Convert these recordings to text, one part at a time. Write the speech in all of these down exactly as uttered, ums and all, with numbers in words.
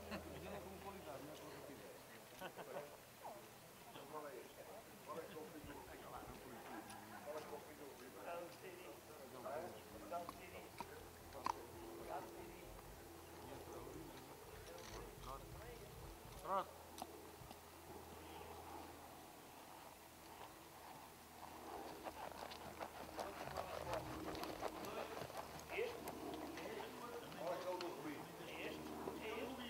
Imagina com qualidade, não é com rapidez. Qual é este? Qual é que é o fim do Qual é que é o fim do Dá um tirinho. Dá um tirinho. Dá um tirinho. Trote. Este? Qual é que é o do Rubinho? É este? É este?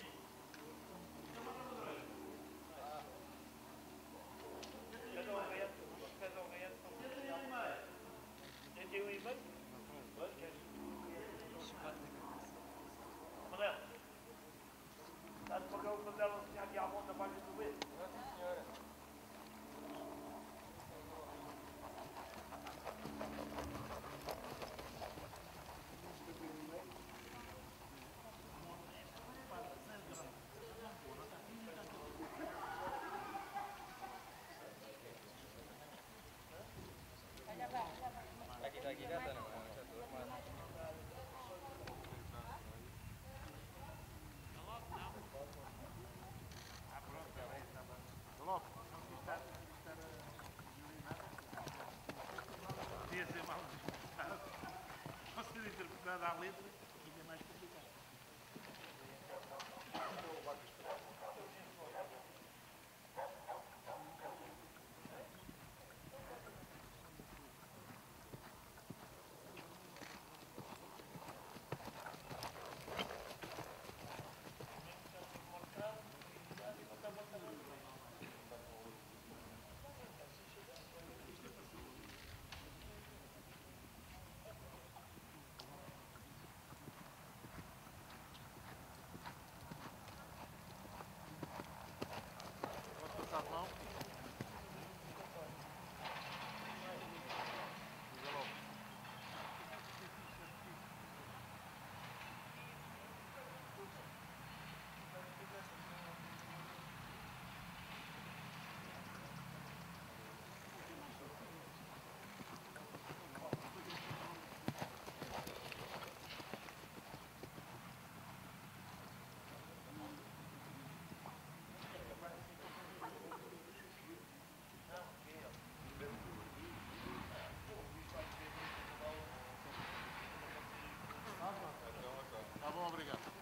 Cada um vento, cada um vento, não precisa. trinta e um e meio? Pois, queres? Manel, estás para cá o Manel assim aqui à volta para a gente ver? Não, sim, senhora. Aqui, aqui já está, não é? Já estou arrumado. Ah, pronto, está bem, está bem. Logo. Podia ser mal interpretado. Ou ser interpretado à letra, ainda é mais complicado. Pode passar de mão. Diga logo. Tá bom, obrigado.